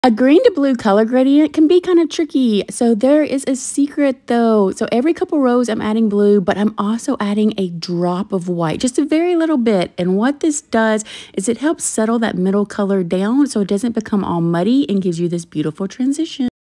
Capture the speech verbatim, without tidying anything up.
A green to blue color gradient can be kind of tricky. So there is a secret though. So every couple rows I'm adding blue, but I'm also adding a drop of white, just a very little bit. And what this does is it helps settle that middle color down so it doesn't become all muddy and gives you this beautiful transition.